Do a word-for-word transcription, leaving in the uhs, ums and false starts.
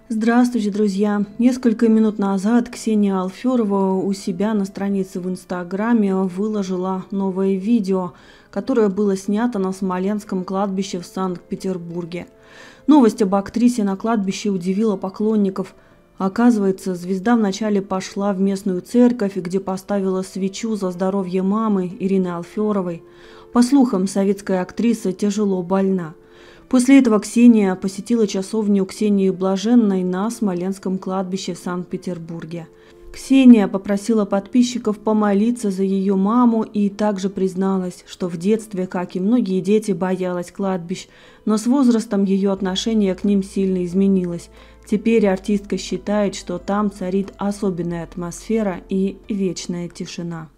Здравствуйте, друзья! Несколько минут назад Ксения Алферова у себя на странице в Инстаграме выложила новое видео, которое было снято на Смоленском кладбище в Санкт-Петербурге. Новость об актрисе на кладбище удивила поклонников. Оказывается, звезда вначале пошла в местную церковь, где поставила свечу за здоровье мамы Ирины Алферовой. По слухам, советская актриса тяжело больна. После этого Ксения посетила часовню Ксении Блаженной на Смоленском кладбище в Санкт-Петербурге. Ксения попросила подписчиков помолиться за ее маму и также призналась, что в детстве, как и многие дети, боялась кладбищ, но с возрастом ее отношение к ним сильно изменилось. Теперь артистка считает, что там царит особенная атмосфера и вечная тишина.